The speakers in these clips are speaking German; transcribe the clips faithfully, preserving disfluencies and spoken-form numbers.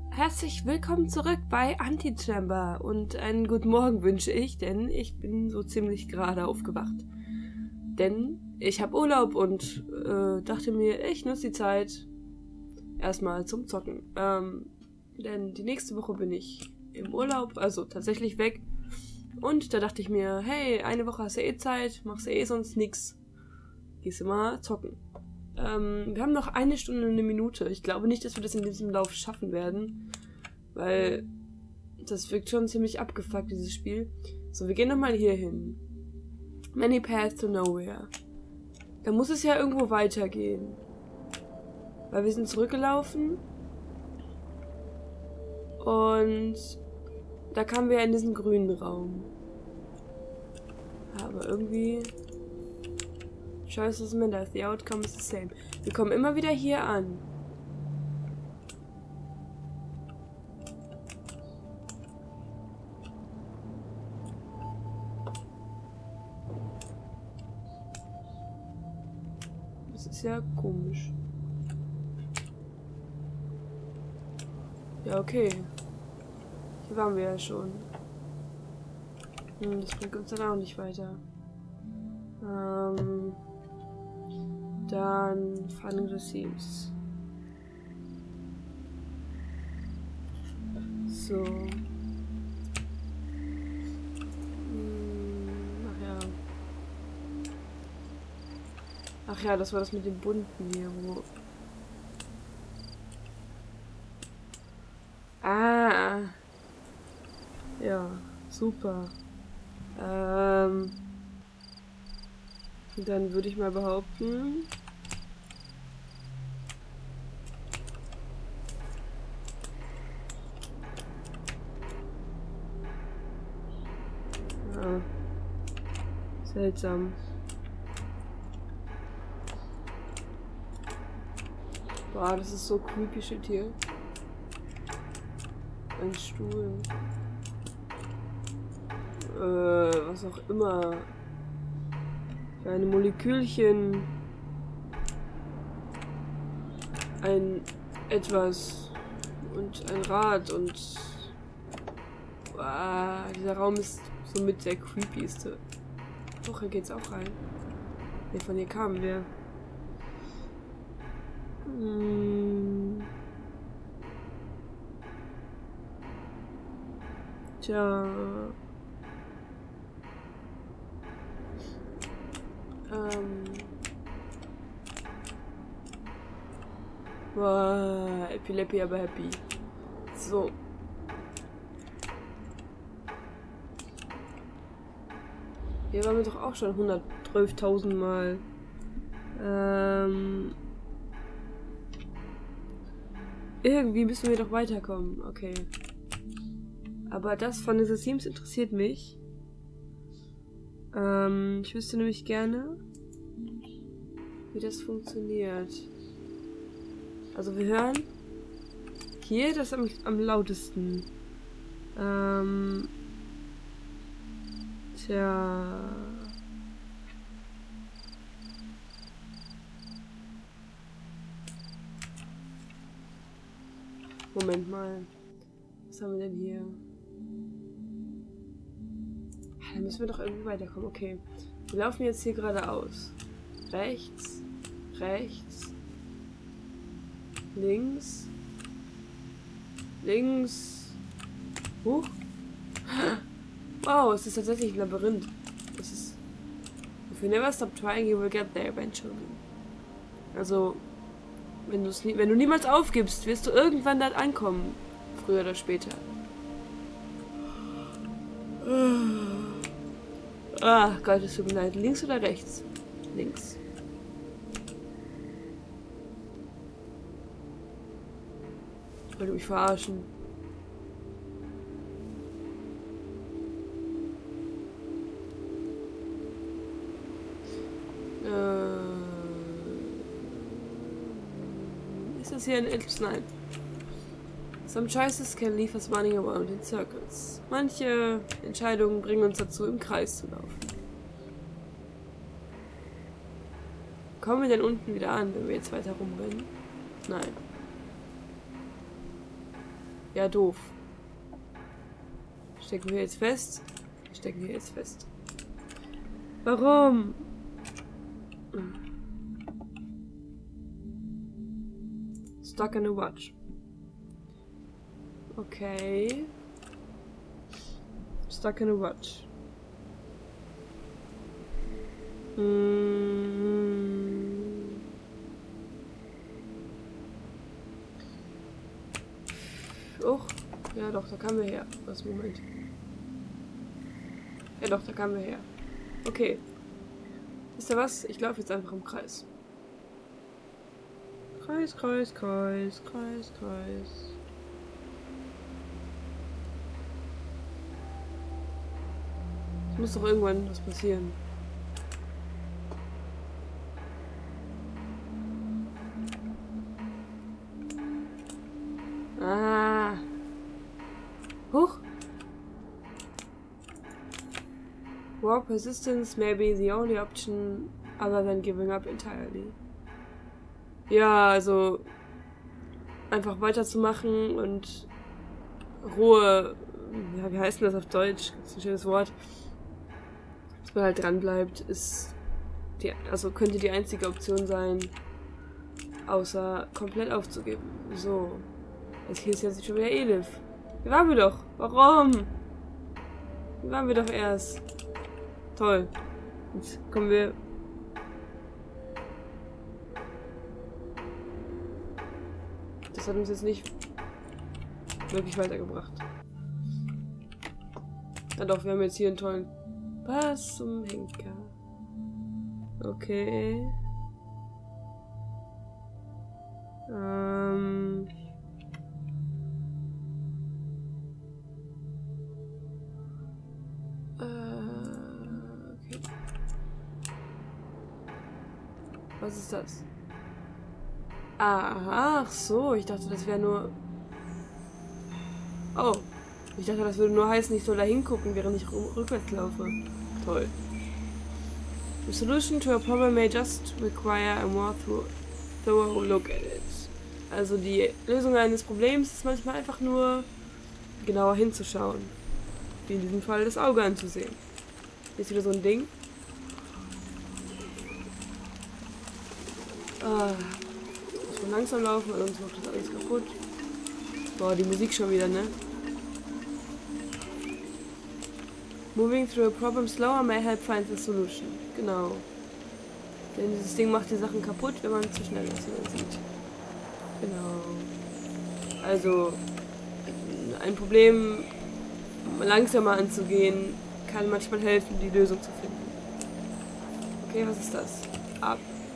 Herzlich willkommen zurück bei Antichamber und einen guten Morgen wünsche ich, denn ich bin so ziemlich gerade aufgewacht. Denn ich habe Urlaub und äh, dachte mir, ich nutze die Zeit erstmal zum Zocken. Ähm, denn die nächste Woche bin ich im Urlaub, also tatsächlich weg. Und da dachte ich mir, hey, eine Woche hast du eh Zeit, machst du eh sonst nix. Gehst du mal zocken. Ähm, wir haben noch eine Stunde und eine Minute. Ich glaube nicht, dass wir das in diesem Lauf schaffen werden. Weil das wirkt schon ziemlich abgefuckt, dieses Spiel. So, wir gehen nochmal hier hin. Many Paths to Nowhere. Da muss es ja irgendwo weitergehen. Weil wir sind zurückgelaufen. Und da kamen wir in diesen grünen Raum. Aber irgendwie... Choice doesn't matter, the outcome is the same. Wir kommen immer wieder hier an. Das ist ja komisch. Ja, okay. Hier waren wir ja schon. Hm, das bringt uns dann auch nicht weiter. Ähm... Dann Finding the Seams. So. Hm, ach ja. Ach ja, das war das mit dem bunten hier, wo... Ah. Ja, super. Ähm... Dann würde ich mal behaupten... Ah. Seltsam. Boah, das ist so creepy shit hier. Ein Stuhl. Äh, was auch immer. Kleine Molekülchen. Ein etwas. Und ein Rad und... Wow, dieser Raum ist somit der creepyste. Doch, hier geht's auch rein. Ne, von hier kamen wir. Hm. Tja... Ähm. Wow, happy, happy, aber happy. So. Hier waren wir doch auch schon hundertzwölftausend Mal. Ähm. Irgendwie müssen wir doch weiterkommen. Okay. Aber das von The Sims interessiert mich. Ähm, ich wüsste nämlich gerne, wie das funktioniert. Also wir hören hier das am, am lautesten. Ähm, tja. Moment mal. Was haben wir denn hier? Da müssen wir doch irgendwie weiterkommen. Okay. Wir laufen jetzt hier geradeaus. Rechts. Rechts. Links. Links. Huch. Wow, es ist tatsächlich ein Labyrinth. Das ist... If you never stop trying, you will get there eventually. Also, wenn, du's nie, wenn du niemals aufgibst, wirst du irgendwann dort ankommen. Früher oder später. Ah, Gott, es tut mir leid. Links oder rechts? Links. Ich wollte mich verarschen. Äh, ist das hier ein Ellipse? Nein. Some choices can leave us running around in circles. Manche Entscheidungen bringen uns dazu, im Kreis zu laufen. Kommen wir denn unten wieder an, wenn wir jetzt weiter rumrennen? Nein. Ja, doof. Stecken wir jetzt fest? Stecken wir jetzt fest. Warum? Stuck in a watch. Okay. Stuck in a watch. Hm. Och. Ja doch, da kamen wir her. Was, Moment. Ja doch, da kamen wir her. Okay. Wisst ihr was? Ich laufe jetzt einfach im Kreis. Kreis, Kreis, Kreis, Kreis, Kreis. Es muss doch irgendwann was passieren. Ah. Huch. War persistence may be the only option other than giving up entirely. Ja, also einfach weiterzumachen und Ruhe, ja, wie heißt denn das auf Deutsch? Das ist ein schönes Wort. Dass man halt dran bleibt, ist die, also könnte die einzige Option sein, außer komplett aufzugeben. So. Jetzt hier ist jetzt schon wieder Elif. Hier waren wir doch. Warum? Hier waren wir doch erst. Toll. Jetzt kommen wir. Das hat uns jetzt nicht wirklich weitergebracht. Ja doch, wir haben jetzt hier einen tollen. Was zum Henker? Okay. Ähm. Was ist das? Ah, ach so, ich dachte, das wäre nur... Oh, ich dachte, das würde nur heißen, ich soll da hingucken, während ich rückwärts laufe. Toll. The solution to a problem may just require a more thorough look at it. Also die Lösung eines Problems ist manchmal einfach nur genauer hinzuschauen. Wie in diesem Fall das Auge anzusehen. Hier ist wieder so ein Ding. Ah, muss man langsam laufen, weil sonst macht das alles kaputt. Boah, die Musik schon wieder, ne? Moving through a problem slower may help find the solution. Genau. Denn dieses Ding macht die Sachen kaputt, wenn man zu schnell ist, wie man sieht. Genau. Also, ein Problem langsamer anzugehen, kann manchmal helfen, die Lösung zu finden. Okay, was ist das? Ab.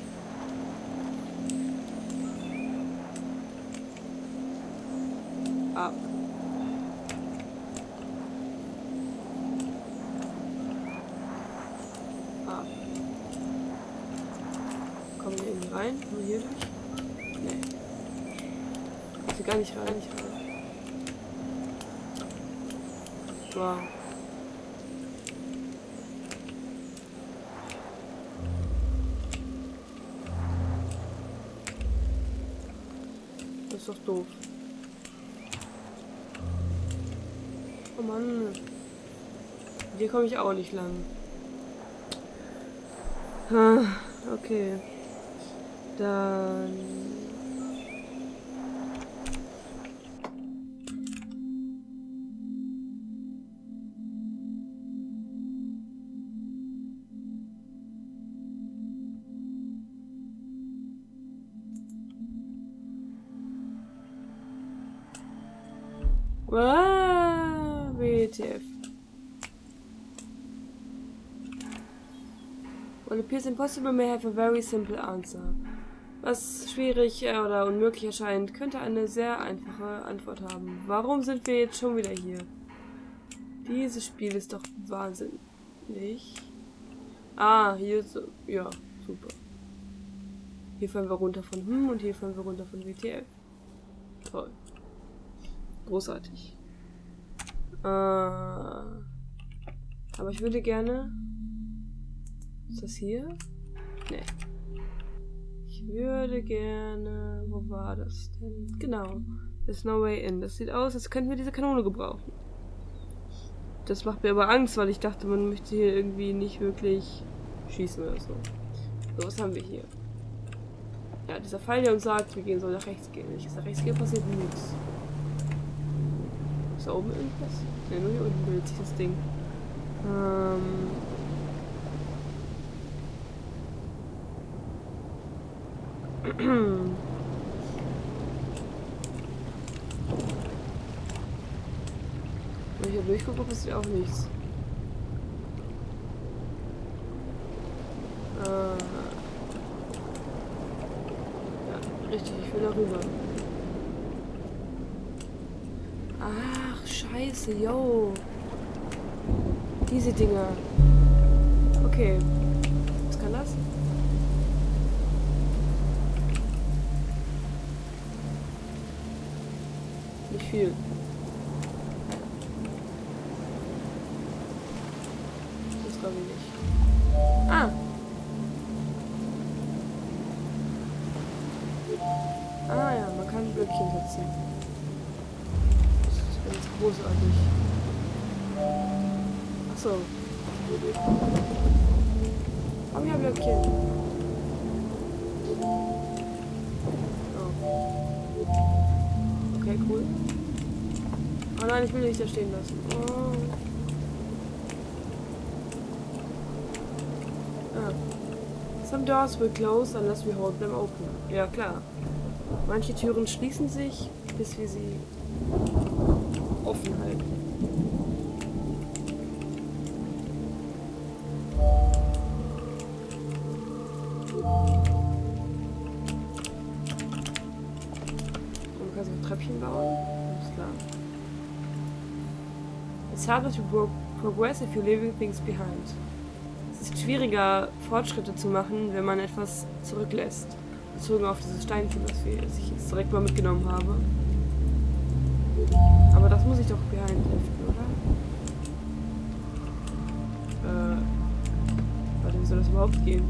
Ab. Ab. Kommen wir irgendwie rein? Nur hier durch? Nee. Ich will gar nicht rein, nicht rein. Wow. Das ist doch doof. Oh Mann. Hier komme ich auch nicht lang. Ah, okay. Dann... Ah, W T F. What appears impossible may have a very simple answer. Was schwierig oder unmöglich erscheint, könnte eine sehr einfache Antwort haben. Warum sind wir jetzt schon wieder hier? Dieses Spiel ist doch wahnsinnig. Ah, hier ist... Ja, super. Hier fallen wir runter von hm und hier fallen wir runter von W T F. Toll. Großartig. Äh, aber ich würde gerne... Ist das hier? Nee. Ich würde gerne... Wo war das denn? Genau. There's no way in. Das sieht aus, als könnten wir diese Kanone gebrauchen. Das macht mir aber Angst, weil ich dachte, man möchte hier irgendwie nicht wirklich schießen oder so. So, was haben wir hier? Ja, dieser Pfeil, der uns sagt, wir gehen, soll nach rechts gehen. Wenn ich jetzt nach rechts gehe, passiert nichts. Ist da oben irgendwas? Ne, nur hier unten bildet sich das Ding. Ähm... Wenn ich hier durchgucke, passiert auch nichts. Äh... Ja, richtig, ich will da rüber. Ach, scheiße, yo. Diese Dinger. Okay. Was kann das? Nicht viel. Das glaube ich nicht. Ah! Ah ja, man kann Blöckchen setzen. Das ist ganz großartig. Achso. Komm her, Blöckchen. Oh. Okay, cool. Oh nein, ich will nicht da stehen lassen. Oh. Ah. Some doors will close unless we hold them open. Ja, klar. Manche Türen schließen sich, bis wir sie offen halten. Und du kannst auch Treppchen bauen. Alles klar. It's harder to pro progress if you're leaving things behind. Es ist schwieriger, Fortschritte zu machen, wenn man etwas zurücklässt. Bezogen auf dieses Steinchen, das wir, das ich jetzt direkt mal mitgenommen habe. Aber das muss ich doch behind liften, oder? Äh. Warte, wie soll das überhaupt gehen?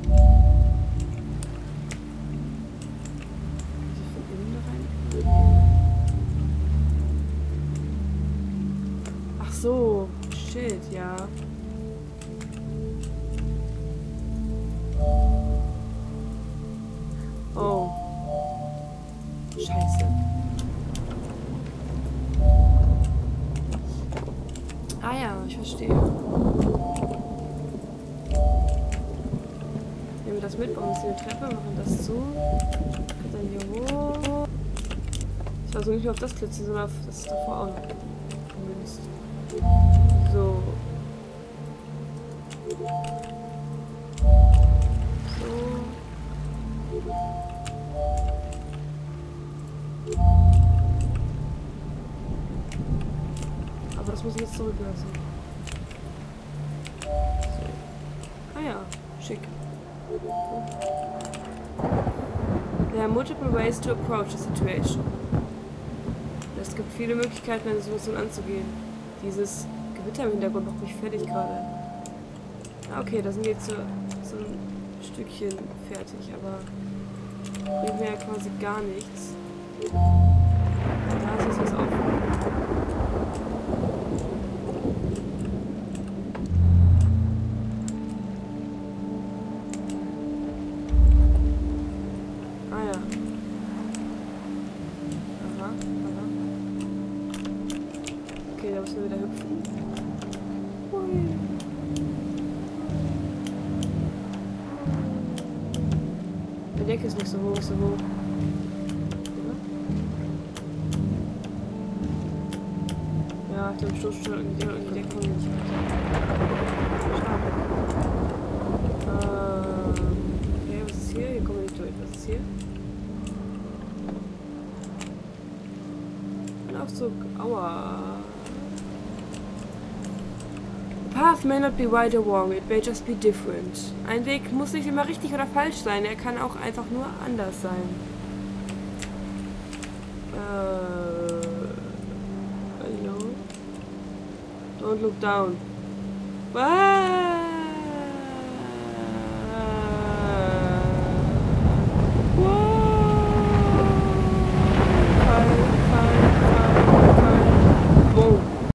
Muss ich von innen da rein? Ach so. Shit, ja. Oh. Scheiße. Ah ja, ich verstehe. Nehmen wir das mit, bauen uns eine Treppe, machen das zu. Dann hier hoch. Ich versuche nicht nur auf das klitzen, sondern auf das davor auch noch. Zumindest. So. Aber das muss ich jetzt zurücklassen. So. Ah ja, schick. There are multiple ways to approach a situation. Es gibt viele Möglichkeiten, eine Situation anzugehen. Dieses Gewitter im Hintergrund macht mich fertig gerade. Ah, okay, da sind jetzt so, so ein Stückchen fertig, aber bringt mir ja quasi gar nichts. Da ist jetzt was auf. Ah ja. Aha, aha. Okay, da müssen wir wieder hüpfen. Hui. Die Decke ist nicht so hoch, so hoch. Ja, ich glaube, Stoßstelle und die Decke kommen nicht weiter. Schade. Ähm, okay, was ist hier? Hier kommen wir nicht durch. Was ist hier? Ein Aufzug. Aua. The path may not be right or wrong, it may just be different. Ein Weg muss nicht immer richtig oder falsch sein, er kann auch einfach nur anders sein. Äh, hallo? Don't look down. Was?